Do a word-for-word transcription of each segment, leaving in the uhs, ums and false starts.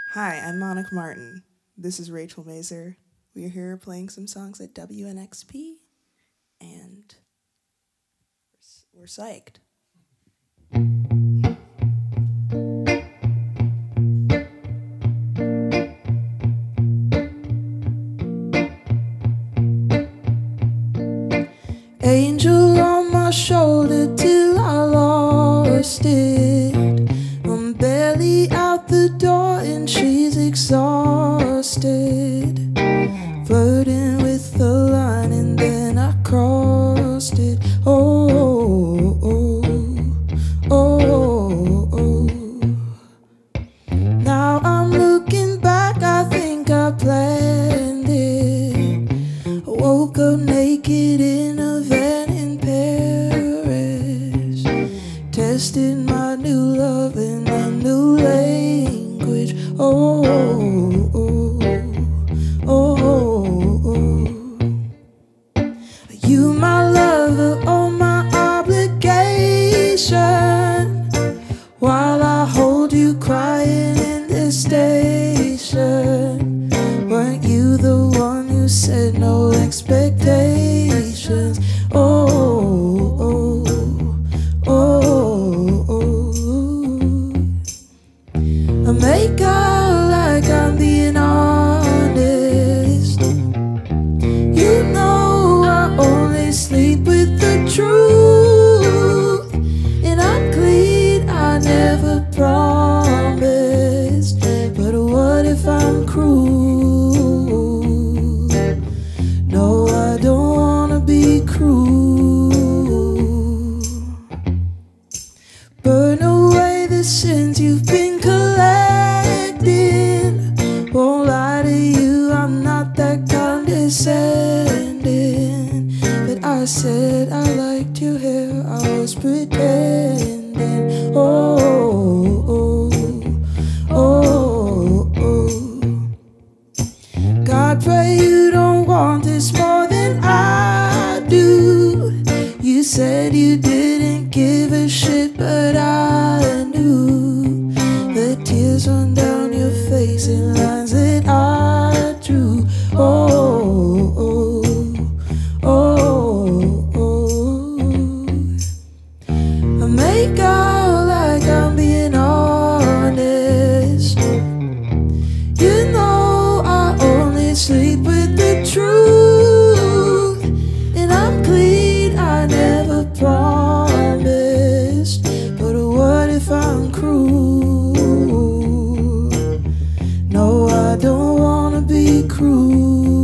Hi, I'm Monica Martin. This is Rachel Mazer. We're here playing some songs at W N X P, and we're psyched. Angel on my shoulder till I lost it. I'm barely out the door and she's exhausted. Flirting with the line and then I crossed it. Oh, oh, oh, oh. Now I'm looking back, I think I planned it. I woke up naked in a van in Paris. Tested my new love in a new language. Oh, oh, oh, oh. You my lover, oh my obligation. While I hold you crying in the station. Weren't you the one who said no expectations? Oh, oh, oh, oh. I make out like I'm being honest. You know I only sleep with the truth. And I'm clean, I never promised. But what if I'm cruel? No, I don't wanna be cruel. Burn away the sins you've been collecting. Won't lie to you, I'm not that condescending. But I said I liked your hair, I was pretending. Oh, oh, oh, oh. God, pray you don't want this more than I do. You said you didn't give a shit, but I knew. The tears run down your face in lines that I drew. Oh, oh, oh, oh. I make out like I'm being honest. You know I only sleep with the truth. And I'm clean, I never promised. But what if I'm cruel? No, I don't wanna be cruel.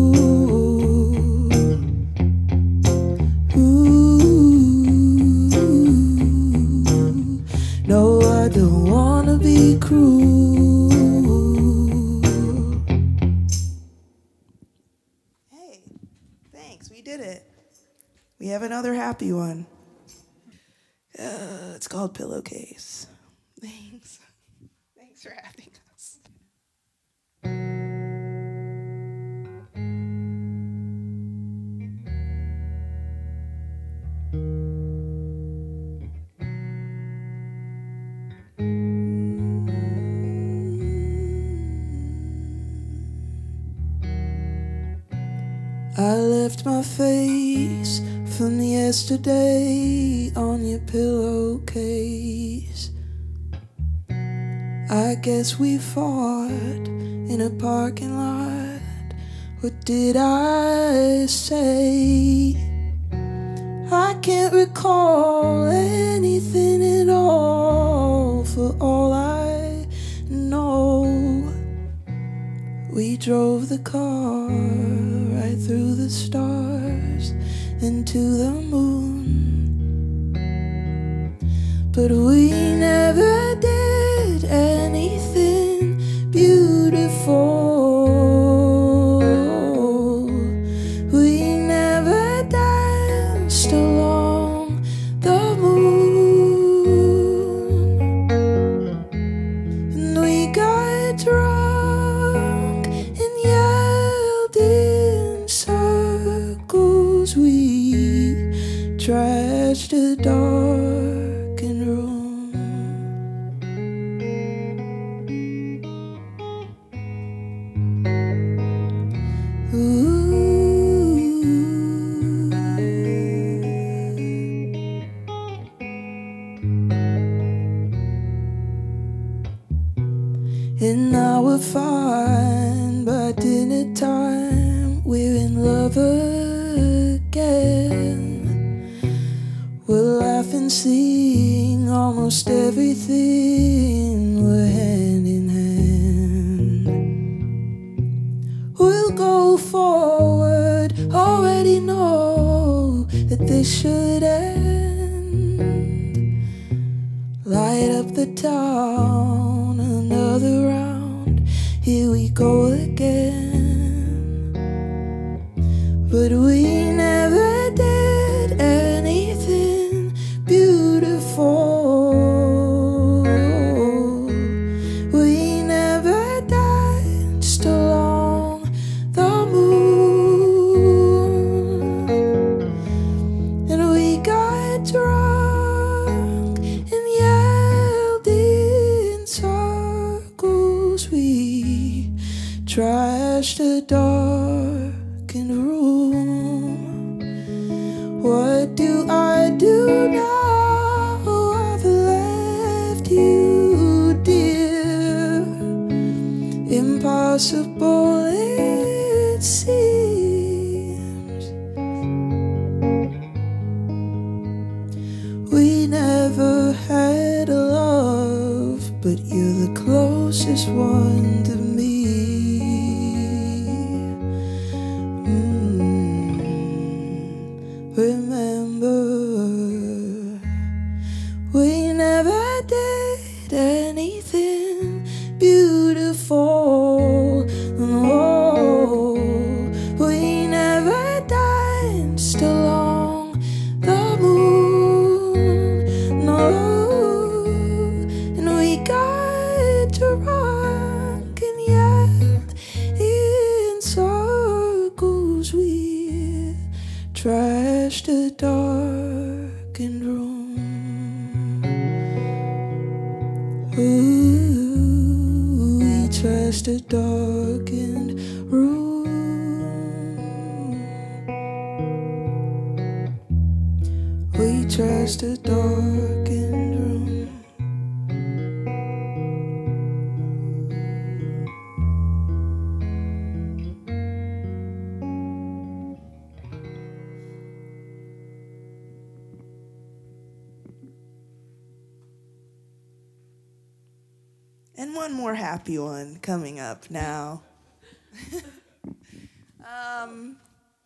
Ooh, no, I don't wanna be cruel. Hey, thanks, we did it. We have another happy one. Uh, it's called Pillowcase. Thanks. Thanks for having us. I left my face from yesterday on your pillowcase. I guess we fought in a parking lot. What did I say? I can't recall anything at all. For all I know, we drove the car right through the stars into the moon. But we never did anything beautiful. We never danced along the moon. And we got drunk and yelled in circles. We trashed a darkened room. again. We'll laugh and sing almost everything. We're hand in hand. We'll go forward, already know that this should end. Light up the town, another round, here we go again. But we never did anything beautiful. We never danced along the moon. And we got drunk and yelled in circles. We trashed the darkened room. What do I do now? I've left you, dear. Impossible it seems. We never had a love, but you're the closest one to me. Remember, we never did anything beautiful. No, we never danced along the moon. No, and we got drunk and yelled in circles. We trashed a darkened room. Ooh, we trashed a darkened room. We trashed a darkened room. And one more happy one coming up now. um,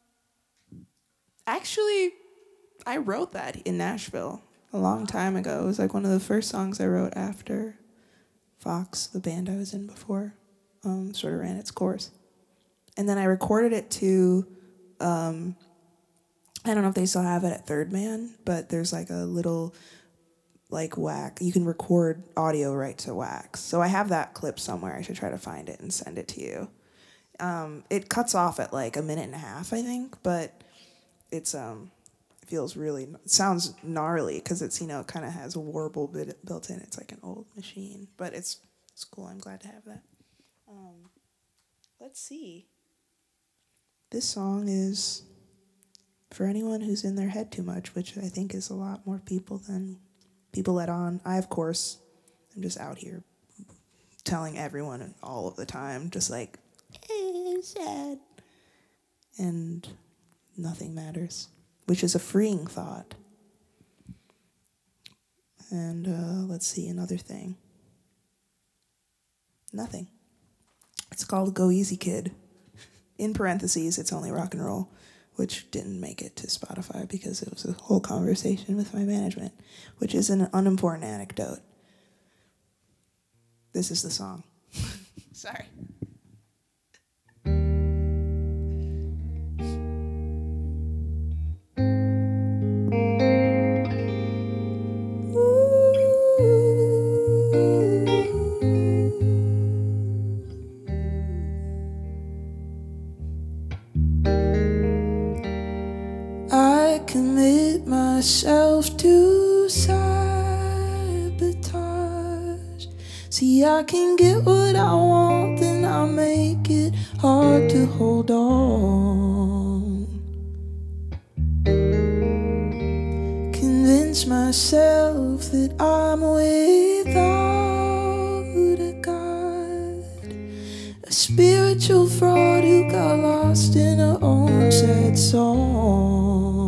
actually, I wrote that in Nashville a long time ago. It was like one of the first songs I wrote after Fox, the band I was in before, um, sort of ran its course. And then I recorded it to, um, I don't know if they still have it at Third Man, but there's like a little like Wax. You can record audio right to Wax. So I have that clip somewhere. I should try to find it and send it to you. Um, it cuts off at like a minute and a half, I think, but it's um, it feels really, it sounds gnarly because it's, you know, it kind of has a warble bit built in. It's like an old machine, but it's it's cool. I'm glad to have that. Um, let's see. This song is for anyone who's in their head too much, which I think is a lot more people than people let on. I, of course, am just out here telling everyone all of the time, just like, eh, I'm sad. And nothing matters, which is a freeing thought. And uh, let's see, another thing. Nothing. It's called Go Easy Kid. In parentheses, it's only rock and roll, which didn't make it to Spotify because it was a whole conversation with my management, which is an unimportant anecdote. This is the song. Sorry. I commit myself to sabotage. See, I can get what I want, then I make it hard to hold on. Convince myself that I'm without a God, a spiritual fraud who got lost in her own sad song.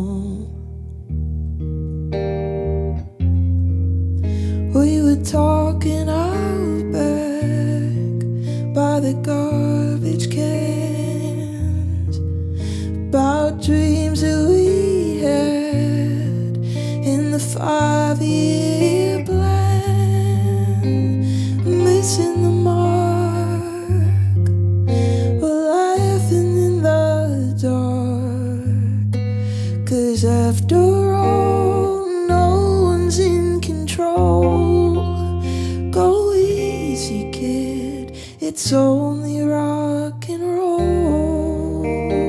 'cause after all, no one's in control. Go easy, kid, it's only rock and roll.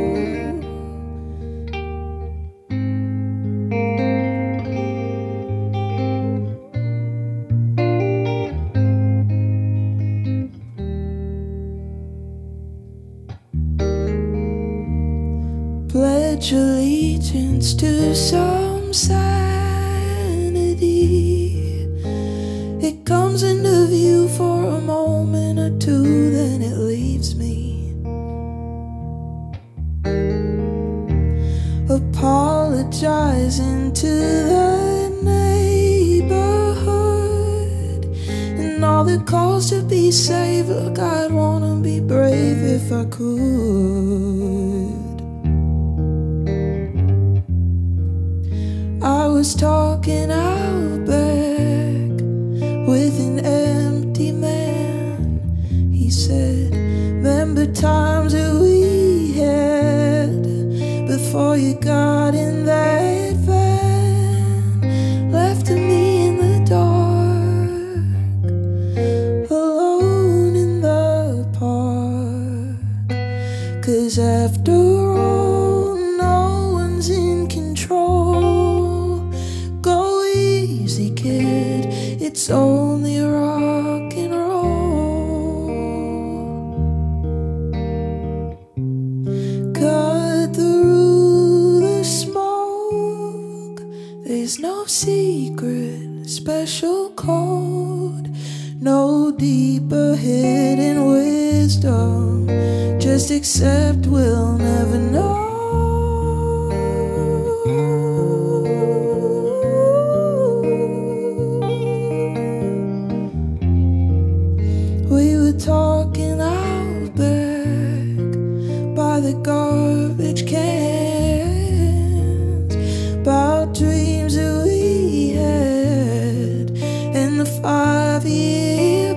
Pledge allegiance to some sanity. It comes into view for a moment or two, then it leaves me. Apologizing to the neighborhood and all the calls to be safe. Look, I'd wanna be brave if I could. I was talking out back with an empty man. He said, remember times that we had before you got in that van, left me in the dark, alone in the park. 'Cause after all, no one's in control. Kid, it's only rock and roll. Cut through the smoke, there's no secret, special code, no deeper hidden wisdom, just accept we'll never know. Talking out back by the garbage cans about dreams that we had and the five-year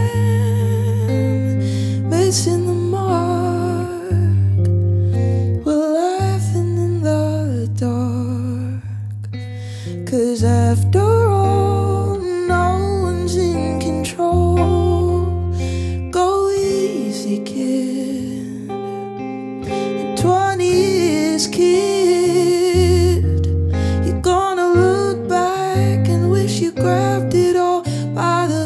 plan, missing the mark. We're laughing in the dark, 'cause after all, no one's in control. Kid, in twenty years, kid, you're gonna look back and wish you grabbed it all by the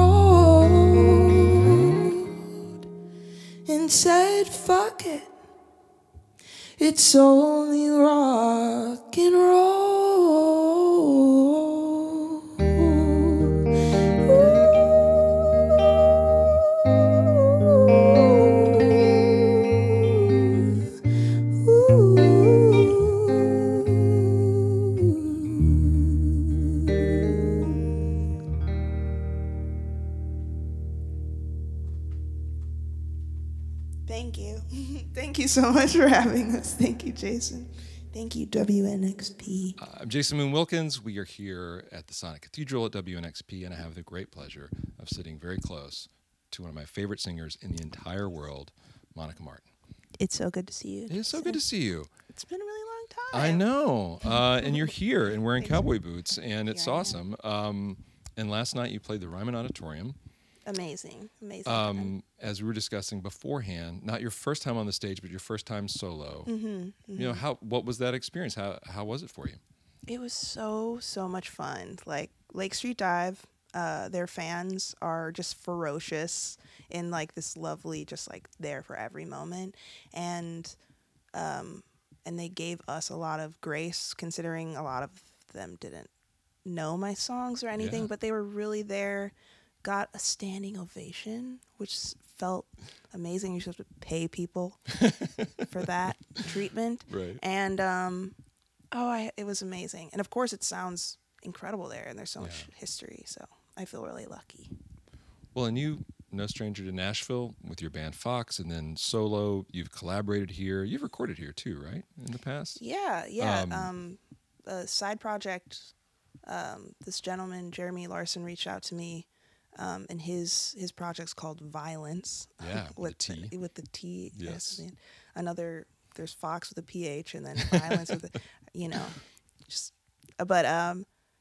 throat and said, fuck it, it's only rock and roll. Thank you. Thank you so much for having us. Thank you, Jason. Thank you, W N X P. Uh, I'm Jason Moon Wilkins. We are here at the Sonic Cathedral at W N X P, and I have the great pleasure of sitting very close to one of my favorite singers in the entire world, Monica Martin. It's so good to see you. It is so good to see you. It's been a really long time. I know. Uh, and you're here and wearing Thanks. cowboy boots, and it's Yeah, I awesome. Um, and last night you played the Ryman Auditorium. Amazing. Amazing. Um, as we were discussing beforehand, not your first time on the stage, but your first time solo. Mm-hmm, mm-hmm. You know, how what was that experience? How how was it for you? It was so, so much fun. Like Lake Street Dive, uh, their fans are just ferocious in like this lovely, just like there for every moment. And um, and they gave us a lot of grace, considering a lot of them didn't know my songs or anything, Yeah. but they were really there. Got a standing ovation, which felt amazing. You're supposed to pay people for that treatment. Right. And, um, oh, I, it was amazing. And, of course, it sounds incredible there, and there's so Yeah. much history. So I feel really lucky. Well, and you, no stranger to Nashville with your band Fox, and then solo, you've collaborated here. You've recorded here, too, right, in the past? Yeah, yeah. Um, Um, a side project, um, this gentleman, Jeremy Larson, reached out to me. Um, and his his project's called Violence. Yeah, with with the T. The, with the T. Yes. Another there's Fox with a P H and then Violence with a, you know, just, but um,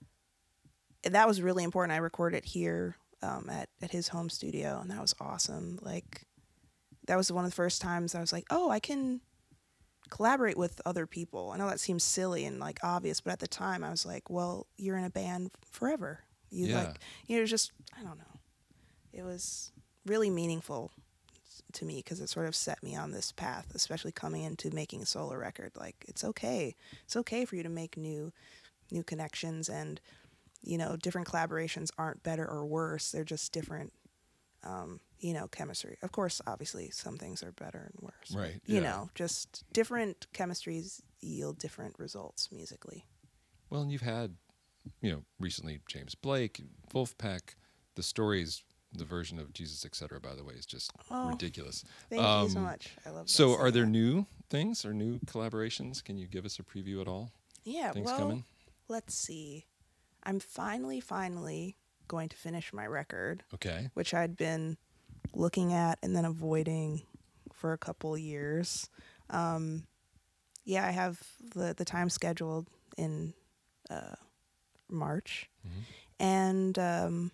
that was really important. I recorded here um, at, at his home studio, and that was awesome. Like, that was one of the first times I was like, oh, I can collaborate with other people. I know that seems silly and like obvious, but at the time I was like, well, you're in a band forever. You Yeah. like, you know, just, I don't know. It was really meaningful to me because it sort of set me on this path, especially coming into making a solo record. Like, it's okay. It's okay for you to make new, new connections, and, you know, different collaborations aren't better or worse. They're just different, um, you know, chemistry. Of course, obviously, some things are better and worse. Right. You yeah. know, just different chemistries yield different results musically. Well, and you've had, you know, recently James Blake, Wolfpack, the stories, the version of Jesus, et cetera, by the way, is just Oh, ridiculous. Thank you so much. I love that. So are there segment. new things or new collaborations? Can you give us a preview at all? Yeah, Things well, coming? let's see. I'm finally, finally going to finish my record, Okay. which I'd been looking at and then avoiding for a couple years. Um, yeah, I have the, the time scheduled in uh, March. Mhm. And um,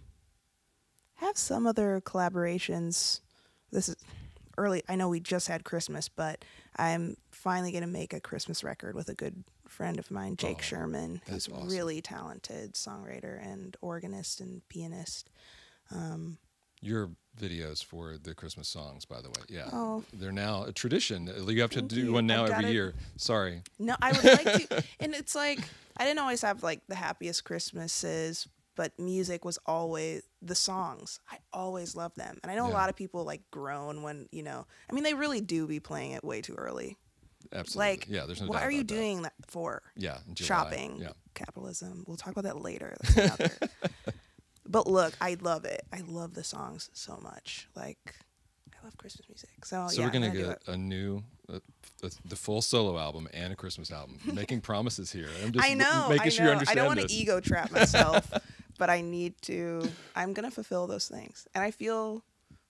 have some other collaborations. This is early. I know we just had Christmas, but I'm finally going to make a Christmas record with a good friend of mine, Jake Oh, Sherman, who's that's a awesome. really talented songwriter and organist and pianist. Um, Your videos for the Christmas songs, by the way, yeah, Oh. they're now a tradition. You have to Thank do you. one now I've every gotta- year. Sorry. No, I would like to. And it's like, I didn't always have like the happiest Christmases, but music was always the songs. I always loved them. And I know Yeah. a lot of people like groan when, you know, I mean, they really do be playing it way too early. Absolutely. Like, yeah, there's no what doubt are you about that. doing that for? Yeah, in July. Shopping, Yeah. capitalism. We'll talk about that later. That's another. But look, I love it. I love the songs so much. Like, I love Christmas music. So, So yeah, we're gonna I'm do get it. a new, uh, the, the full solo album and a Christmas album. Making promises here. I'm just I know. making I sure you know. understand I don't want to this. ego trap myself, but I need to. I'm gonna fulfill those things, and I feel.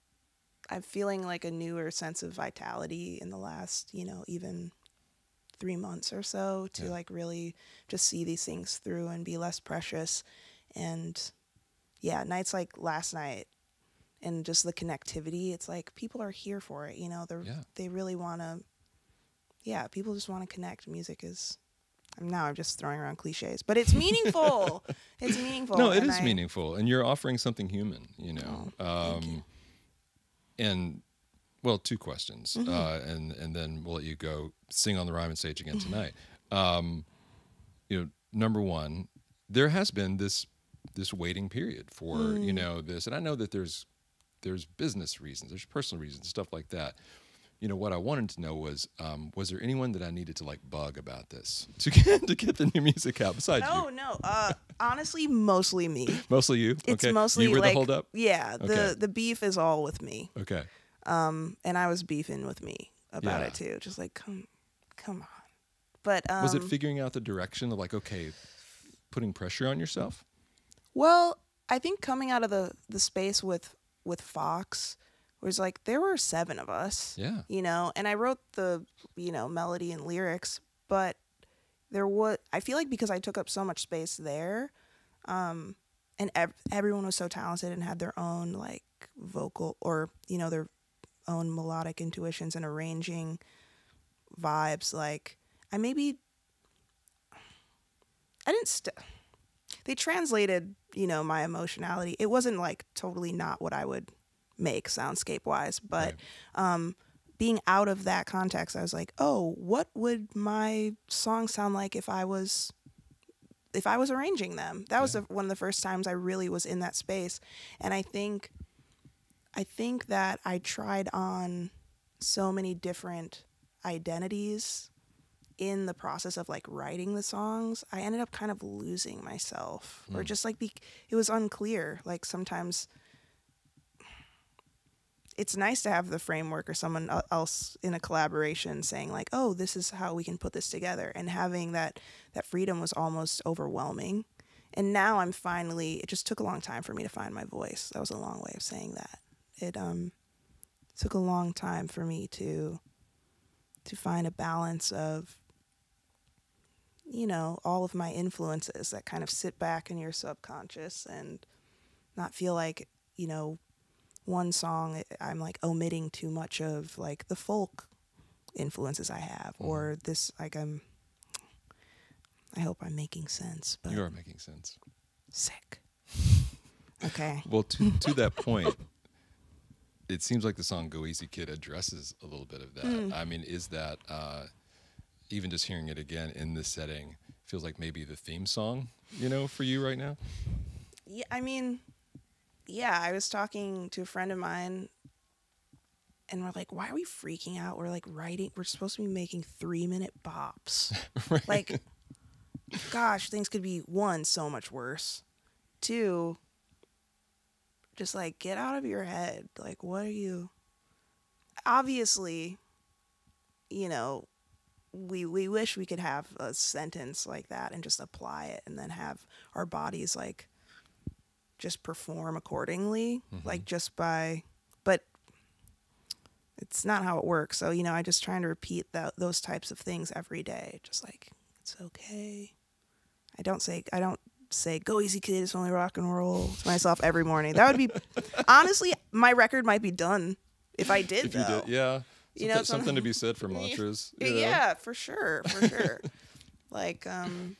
I'm feeling like a newer sense of vitality in the last, you know, even three months or so to Yeah. like really just see these things through and be less precious. And yeah, nights like last night and just the connectivity, it's like people are here for it. You know, they're, Yeah. they really want to, yeah, people just want to connect. Music is, now I'm just throwing around cliches, but it's meaningful. It's meaningful. No, it and is I- meaningful, and you're offering something human. You know, Oh, thank um, you. and well, two questions, Mhm. uh, and and then we'll let you go sing on the Ryman stage again tonight. Um, you know, number one, there has been this this waiting period for you Mm. know this, and I know that there's there's business reasons, there's personal reasons, stuff like that. You know, what I wanted to know was, um, was there anyone that I needed to like bug about this to get to get the new music out besides No, you? no. Uh, honestly, mostly me. Mostly you. It's okay. mostly you were like, the holdup. yeah, the, Okay. the beef is all with me. Okay. Um, and I was beefing with me about Yeah. it too. Just like, come, come on. But, um, Was it figuring out the direction of like, okay, putting pressure on yourself? well, I think coming out of the, the space with, with Fox was like, there were seven of us, Yeah. you know, and I wrote the, you know, melody and lyrics, but there was, I feel like because I took up so much space there, um, and ev- everyone was so talented and had their own like vocal or, you know, their own melodic intuitions and arranging vibes. Like I maybe, I didn't, st- they translated, you know, my emotionality. It wasn't like totally not what I would make soundscape wise, but, Right. um, being out of that context, I was like, oh, what would my song sound like if I was, if I was arranging them? That was Yeah. the, one of the first times I really was in that space. And I think, I think that I tried on so many different identities in the process of like writing the songs. I ended up kind of losing myself or Mm. just like, be, it was unclear. Like sometimes it's nice to have the framework or someone el- else in a collaboration saying like, oh, this is how we can put this together. And having that, that freedom was almost overwhelming. And now I'm finally, it just took a long time for me to find my voice. That was a long way of saying that. It um took a long time for me to to find a balance of, you know, all of my influences that kind of sit back in your subconscious and not feel like, you know, one song I'm like omitting too much of like the folk influences I have, mm-hmm. or this, like I'm, I hope I'm making sense. But you are making sense. Sick. Okay. Well, to to that point, it seems like the song "Go Easy Kid" addresses a little bit of that. Mm. I mean, is that uh, even just hearing it again in this setting feels like maybe the theme song, you know, for you right now? Yeah, I mean, yeah, I was talking to a friend of mine, and we're like, why are we freaking out? We're like writing, we're supposed to be making three minute bops. Right. Like, gosh, things could be, one, so much worse. Two, just like get out of your head. Like, what are you? Obviously, you know, we we wish we could have a sentence like that and just apply it and then have our bodies like just perform accordingly, mm-hmm. like just by, but it's not how it works. So, you know, I just trying to repeat that, those types of things every day. Just like, it's okay. I don't say, I don't say, go easy kid, it's only rock and roll to myself every morning. That would be, honestly, my record might be done if I did, if though. You did, yeah. You something, know, something to be said for mantras. Yeah, yeah, for sure, for sure. Like, um,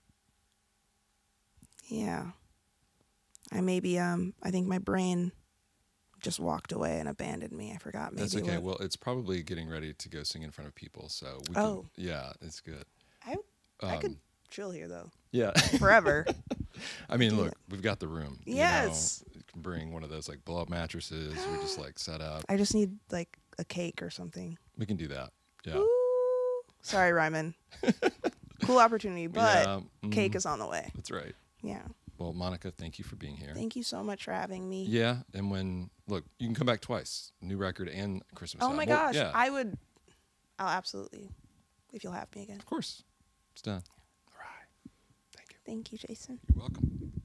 yeah. I maybe, um, I think my brain just walked away and abandoned me. I forgot. Maybe That's okay. What... Well, it's probably getting ready to go sing in front of people, so we oh, can, yeah, it's good. I, um, I could chill here though. Yeah, forever. I mean, look, we've got the room. Yes, you know, you can bring one of those like blow up mattresses. We're just like set up. I just need like a cake or something. We can do that. Yeah. Ooh. Sorry, Ryman. Cool opportunity, but yeah, mm, cake is on the way. That's right. Yeah. Well, Monica, thank you for being here. Thank you so much for having me. Yeah, and when, look, you can come back twice. New record and Christmas Oh album. my well, gosh, yeah. I would, I'll absolutely, if you'll have me again. Of course. It's done. All right. Thank you. Thank you, Jason. You're welcome.